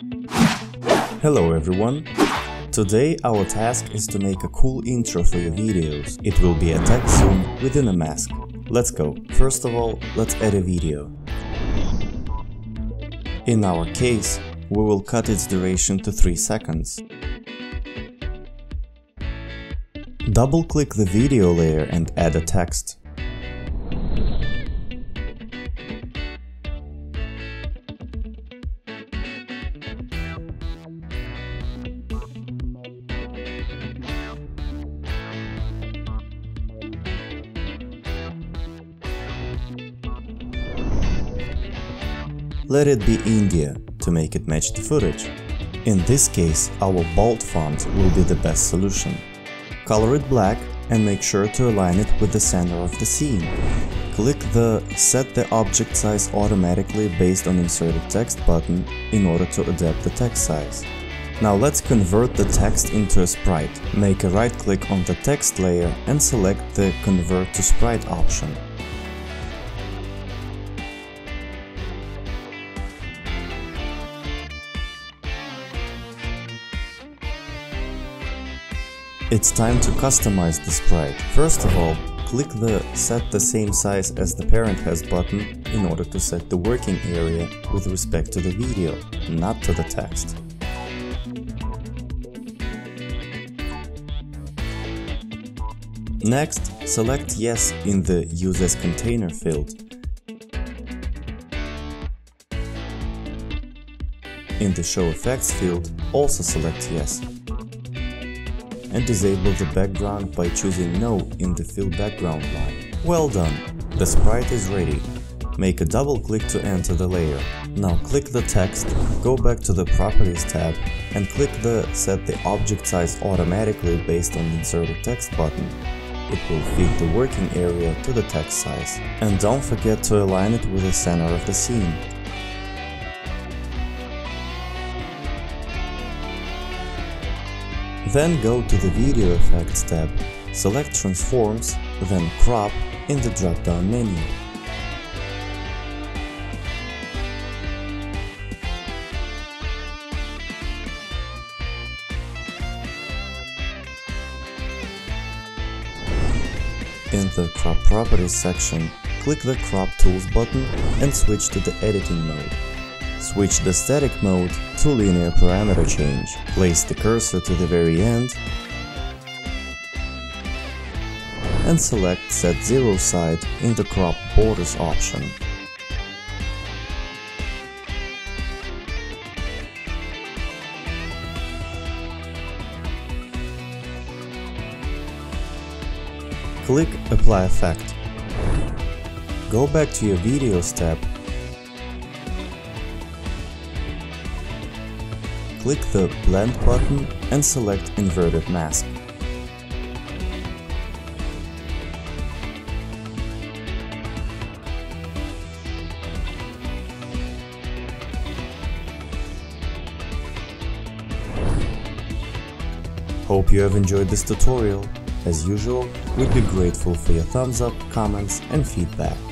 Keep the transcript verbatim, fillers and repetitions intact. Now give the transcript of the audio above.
Hello everyone! Today our task is to make a cool intro for your videos. It will be a text zoom within a mask. Let's go! First of all, let's add a video. In our case, we will cut its duration to three seconds. Double-click the video layer and add a text. Let it be India to make it match the footage. In this case, our bold font will be the best solution. Color it black and make sure to align it with the center of the scene. Click the Set the object size automatically based on inserted text button in order to adapt the text size. Now let's convert the text into a sprite. Make a right click on the text layer and select the Convert to Sprite option. It's time to customize the sprite. First of all, click the Set the same size as the parent has button in order to set the working area with respect to the video, not to the text. Next, select Yes in the Use as Container field. In the Show Effects field, also select Yes. And disable the background by choosing No in the Fill Background line. Well done! The sprite is ready. Make a double click to enter the layer. Now click the text, go back to the Properties tab and click the Set the object size automatically based on the inserted text button. It will fit the working area to the text size. And don't forget to align it with the center of the scene. Then go to the Video Effects tab, select Transforms, then Crop in the drop-down menu. In the Crop Properties section, click the Crop Tools button and switch to the Editing mode. Switch the static mode to linear parameter change. Place the cursor to the very end and select Set Zero Side in the Crop Borders option. Click Apply Effect. Go back to your Videos tab. Click the Blend button and select Inverted Mask. Hope you have enjoyed this tutorial. As usual, we'd be grateful for your thumbs up, comments and feedback.